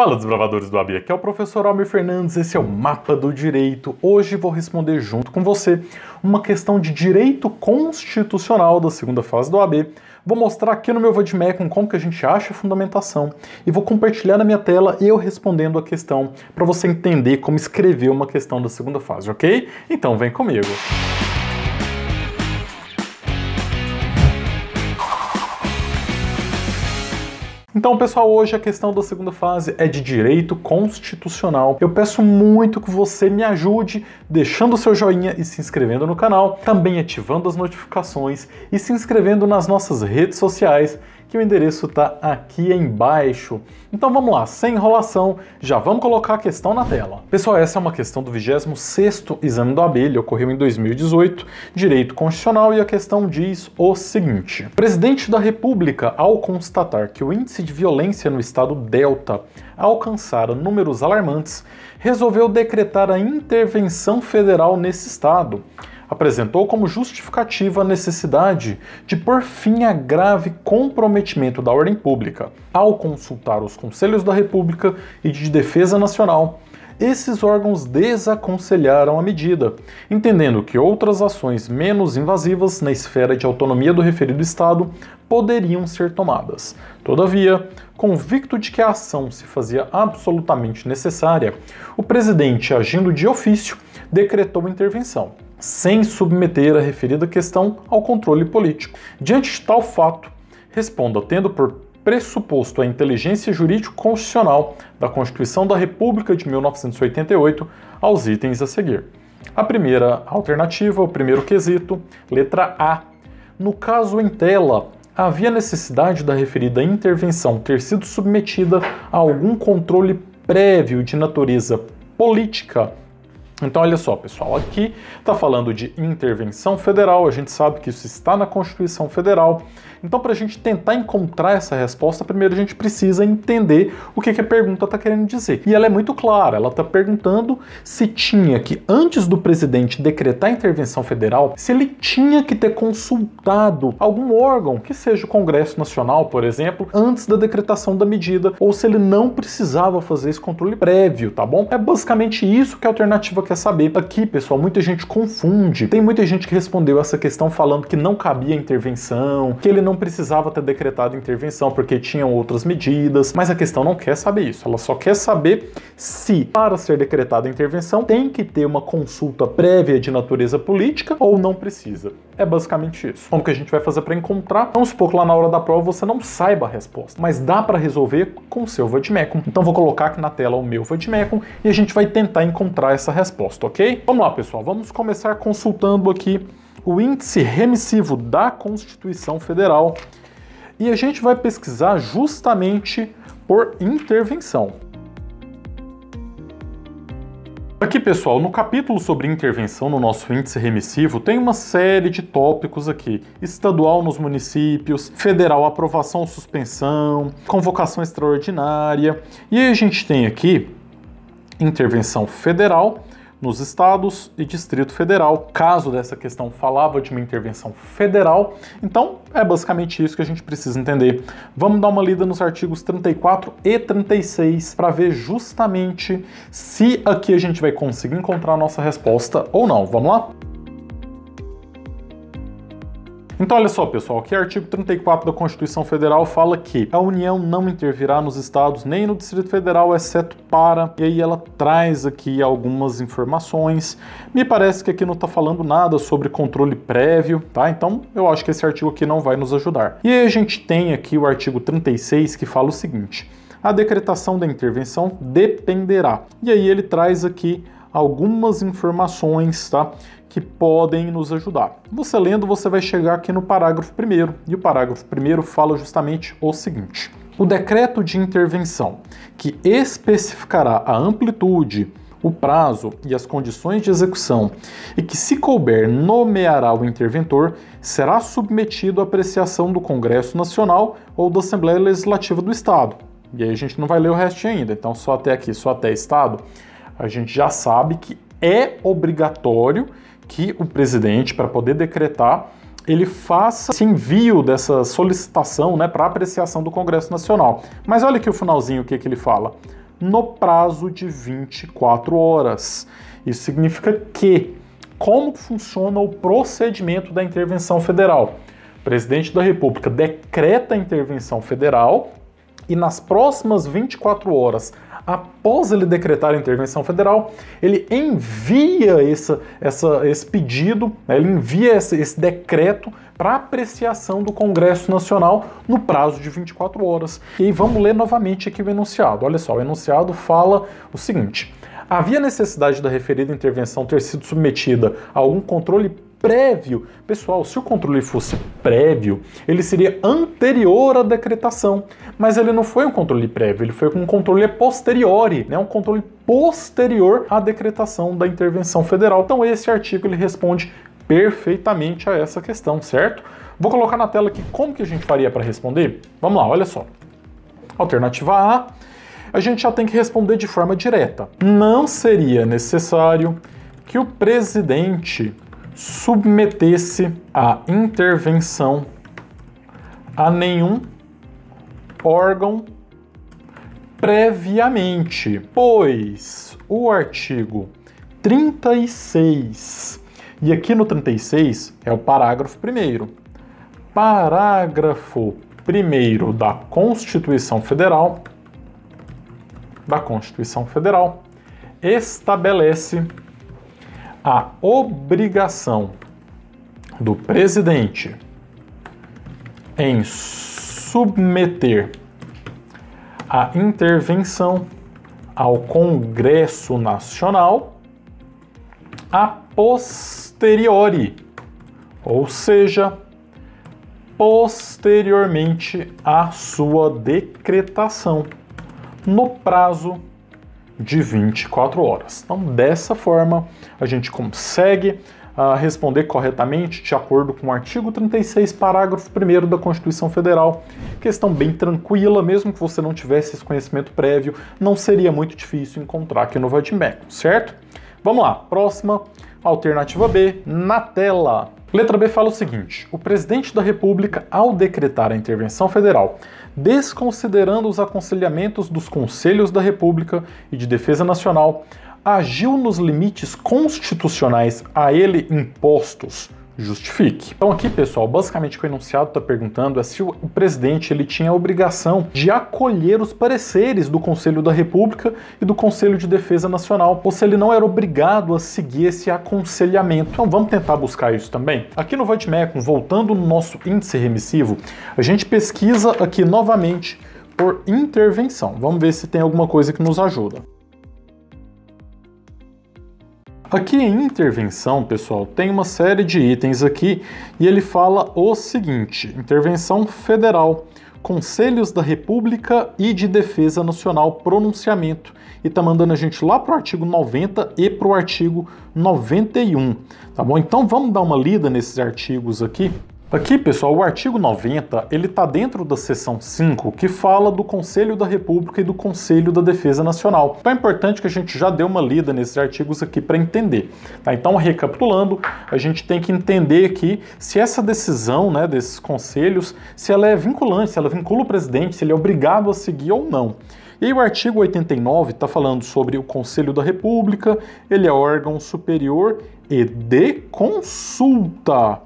Fala, desbravadores do AB, aqui é o professor Almir Fernandes, esse é o Mapa do Direito. Hoje vou responder junto com você uma questão de direito constitucional da segunda fase do AB. Vou mostrar aqui no meu Vademecum como que a gente acha a fundamentação e vou compartilhar na minha tela eu respondendo a questão para você entender como escrever uma questão da segunda fase, ok? Então vem comigo. Então, pessoal, hoje a questão da segunda fase é de direito constitucional. Eu peço muito que você me ajude deixando o seu joinha e se inscrevendo no canal, também ativando as notificações e se inscrevendo nas nossas redes sociais, que o endereço está aqui embaixo. Então vamos lá, sem enrolação, já vamos colocar a questão na tela. Pessoal, essa é uma questão do 26º exame do AB, ele ocorreu em 2018, direito constitucional, e a questão diz o seguinte: o presidente da República, ao constatar que o índice de violência no estado Delta alcançara números alarmantes, resolveu decretar a intervenção federal nesse estado. Apresentou como justificativa a necessidade de pôr fim a grave comprometimento da ordem pública. Ao consultar os Conselhos da República e de Defesa Nacional, esses órgãos desaconselharam a medida, entendendo que outras ações menos invasivas na esfera de autonomia do referido Estado poderiam ser tomadas. Todavia, convicto de que a ação se fazia absolutamente necessária, o presidente, agindo de ofício, decretou a intervenção, sem submeter a referida questão ao controle político. Diante de tal fato, responda tendo por pressuposto a inteligência jurídico-constitucional da Constituição da República de 1988 aos itens a seguir. A primeira alternativa, o primeiro quesito, letra A. No caso em tela, havia necessidade da referida intervenção ter sido submetida a algum controle prévio de natureza política. Então, olha só, pessoal, aqui está falando de intervenção federal, a gente sabe que isso está na Constituição Federal. Então, para a gente tentar encontrar essa resposta, primeiro a gente precisa entender o que a pergunta está querendo dizer. E ela é muito clara, ela está perguntando se tinha que, antes do presidente decretar a intervenção federal, se ele tinha que ter consultado algum órgão, que seja o Congresso Nacional, por exemplo, antes da decretação da medida, ou se ele não precisava fazer esse controle prévio, tá bom? É basicamente isso que a alternativa quer saber. Aqui, pessoal, muita gente confunde. Tem muita gente que respondeu essa questão falando que não cabia intervenção, que ele não precisava ter decretado intervenção porque tinham outras medidas, mas a questão não quer saber isso. Ela só quer saber se, para ser decretada a intervenção, tem que ter uma consulta prévia de natureza política ou não precisa. É basicamente isso. Como que a gente vai fazer para encontrar? Vamos supor que lá na hora da prova você não saiba a resposta, mas dá para resolver com o seu Vademecum. Então vou colocar aqui na tela o meu Vademecum e a gente vai tentar encontrar essa resposta, ok? Vamos lá, pessoal. Vamos começar consultando aqui o índice remissivo da Constituição Federal e a gente vai pesquisar justamente por intervenção. Aqui, pessoal, no capítulo sobre intervenção no nosso índice remissivo, tem uma série de tópicos aqui. Estadual nos municípios, federal, aprovação ou suspensão, convocação extraordinária. E aí a gente tem aqui intervenção federal nos estados e Distrito Federal. Caso dessa questão falava de uma intervenção federal, então é basicamente isso que a gente precisa entender. Vamos dar uma lida nos artigos 34 e 36 para ver justamente se aqui a gente vai conseguir encontrar a nossa resposta ou não. Vamos lá? Então, olha só, pessoal, aqui o artigo 34 da Constituição Federal fala que a União não intervirá nos estados nem no Distrito Federal, exceto para... E aí ela traz aqui algumas informações. Me parece que aqui não está falando nada sobre controle prévio, tá? Então, eu acho que esse artigo aqui não vai nos ajudar. E aí a gente tem aqui o artigo 36 que fala o seguinte: a decretação da intervenção dependerá. E aí ele traz aqui algumas informações, tá, que podem nos ajudar. Você lendo, você vai chegar aqui no parágrafo 1º, e o parágrafo 1º fala justamente o seguinte: o decreto de intervenção, que especificará a amplitude, o prazo e as condições de execução, e que, se couber, nomeará o interventor, será submetido à apreciação do Congresso Nacional ou da Assembleia Legislativa do Estado. E aí a gente não vai ler o resto ainda, então só até aqui, só até Estado, a gente já sabe que é obrigatório que o presidente, para poder decretar, ele faça esse envio dessa solicitação, né, para apreciação do Congresso Nacional. Mas olha aqui o finalzinho, o que ele fala. no prazo de 24 horas. Isso significa que, como funciona o procedimento da intervenção federal? O presidente da República decreta a intervenção federal e nas próximas 24 horas, após ele decretar a intervenção federal, ele envia esse pedido, né, ele envia esse decreto para apreciação do Congresso Nacional no prazo de 24 horas. E aí vamos ler novamente aqui o enunciado. Olha só, o enunciado fala o seguinte: havia necessidade da referida intervenção ter sido submetida a algum controle prévio. Pessoal, se o controle fosse prévio, ele seria anterior à decretação, mas ele não foi um controle prévio, ele foi um controle posteriori, né? Um controle posterior à decretação da intervenção federal. Então esse artigo ele responde perfeitamente a essa questão, certo? Vou colocar na tela aqui como que a gente faria para responder. Vamos lá, olha só. Alternativa A gente já tem que responder de forma direta. Não seria necessário que o presidente submetesse a intervenção a nenhum órgão previamente, pois o artigo 36, e aqui no 36 é o parágrafo 1º. Parágrafo 1º da Constituição Federal, estabelece a obrigação do presidente em submeter a intervenção ao Congresso Nacional a posteriori, ou seja, posteriormente à sua decretação, no prazo de 24 horas. Então, dessa forma, a gente consegue responder corretamente de acordo com o artigo 36, parágrafo 1º da Constituição Federal. Questão bem tranquila, mesmo que você não tivesse esse conhecimento prévio, não seria muito difícil encontrar aqui no Vadimécum, certo? Vamos lá, próxima, alternativa B, na tela. Letra B fala o seguinte: o presidente da República, ao decretar a intervenção federal, desconsiderando os aconselhamentos dos Conselhos da República e de Defesa Nacional, agiu nos limites constitucionais a ele impostos, justifique. Então aqui, pessoal, basicamente o que o enunciado está perguntando é se o presidente ele tinha a obrigação de acolher os pareceres do Conselho da República e do Conselho de Defesa Nacional, ou se ele não era obrigado a seguir esse aconselhamento. Então vamos tentar buscar isso também. Aqui no Vadimécum, voltando no nosso índice remissivo, a gente pesquisa aqui novamente por intervenção. Vamos ver se tem alguma coisa que nos ajuda. Aqui em intervenção, pessoal, tem uma série de itens aqui e ele fala o seguinte: intervenção federal, Conselhos da República e de Defesa Nacional, pronunciamento. E tá mandando a gente lá pro artigo 90 e pro artigo 91, tá bom? Então vamos dar uma lida nesses artigos aqui. Aqui, pessoal, o artigo 90, ele está dentro da seção 5, que fala do Conselho da República e do Conselho da Defesa Nacional. Então é importante que a gente já dê uma lida nesses artigos aqui para entender. Tá? Então, recapitulando, a gente tem que entender aqui se essa decisão, né, desses conselhos, se ela é vinculante, se ela vincula o presidente, se ele é obrigado a seguir ou não. E aí o artigo 89 está falando sobre o Conselho da República, ele é órgão superior e de consulta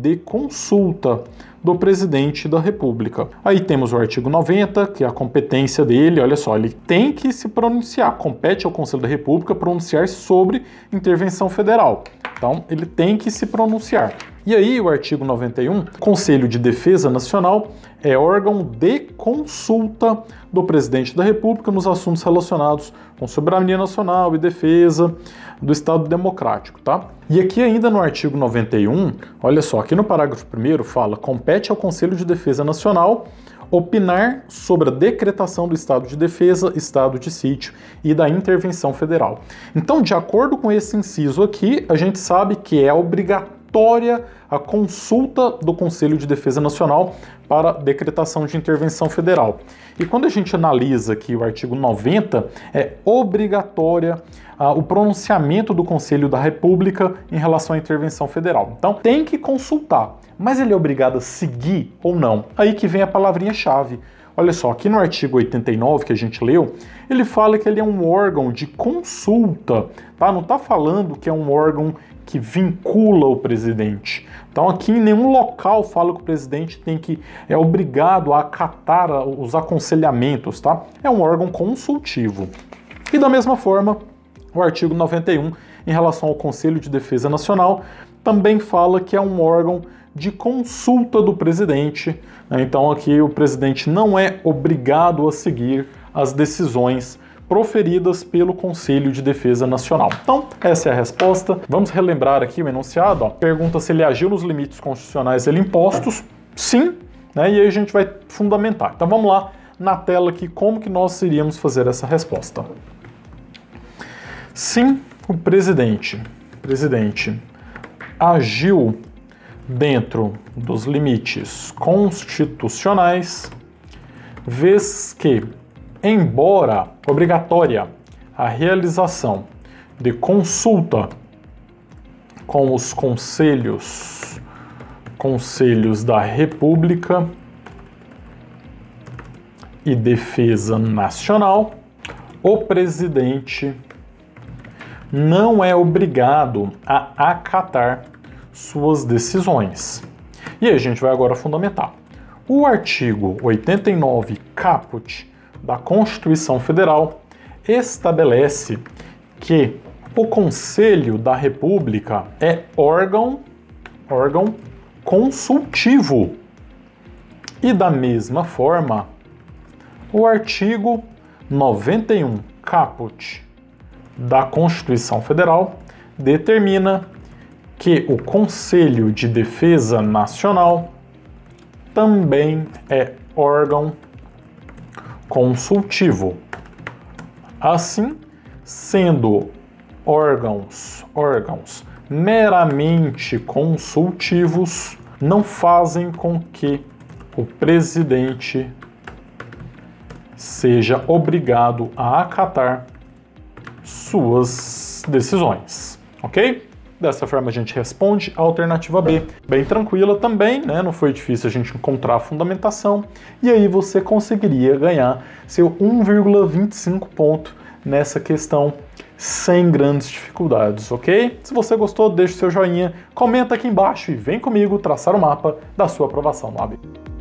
do presidente da República. Aí temos o artigo 90, que é a competência dele, olha só, ele tem que se pronunciar, compete ao Conselho da República pronunciar sobre intervenção federal. Então, ele tem que se pronunciar. E aí, o artigo 91, Conselho de Defesa Nacional é órgão de consulta do presidente da República nos assuntos relacionados com soberania nacional e defesa do Estado Democrático, tá? E aqui ainda no artigo 91, olha só, aqui no parágrafo 1º fala: compete ao Conselho de Defesa Nacional opinar sobre a decretação do estado de defesa, estado de sítio e da intervenção federal. Então, de acordo com esse inciso aqui, a gente sabe que é obrigatória a consulta do Conselho de Defesa Nacional para decretação de intervenção federal. E quando a gente analisa aqui o artigo 90, é obrigatória o pronunciamento do Conselho da República em relação à intervenção federal. Então, tem que consultar, mas ele é obrigado a seguir ou não? Aí que vem a palavrinha-chave. Olha só, aqui no artigo 89 que a gente leu, ele fala que ele é um órgão de consulta, tá? Não está falando que é um órgão que vincula o presidente. Então aqui em nenhum local fala que o presidente é obrigado a acatar os aconselhamentos, tá? É um órgão consultivo. E da mesma forma, o artigo 91, em relação ao Conselho de Defesa Nacional, também fala que é um órgão de consulta do presidente, né? Então aqui o presidente não é obrigado a seguir as decisões proferidas pelo Conselho de Defesa Nacional. Então, essa é a resposta. Vamos relembrar aqui o enunciado. Ó. Pergunta se ele agiu nos limites constitucionais ele impostos. Sim, né? E aí a gente vai fundamentar. Então vamos lá na tela aqui como que nós iríamos fazer essa resposta. Sim, o presidente agiu dentro dos limites constitucionais, vez que, embora obrigatória a realização de consulta com os conselhos da República e Defesa Nacional, o presidente não é obrigado a acatar suas decisões. E aí a gente vai agora fundamentar. O artigo 89 caput da Constituição Federal estabelece que o Conselho da República é órgão consultivo. E da mesma forma, o artigo 91 caput da Constituição Federal determina que o Conselho de Defesa Nacional também é órgão consultivo. Assim, sendo órgãos meramente consultivos, não fazem com que o presidente seja obrigado a acatar suas decisões, ok? Dessa forma a gente responde a alternativa B. Bem tranquila também, né? Não foi difícil a gente encontrar a fundamentação. E aí você conseguiria ganhar seu 1,25 ponto nessa questão sem grandes dificuldades, ok? Se você gostou, deixe seu joinha, comenta aqui embaixo e vem comigo traçar o mapa da sua aprovação no AB.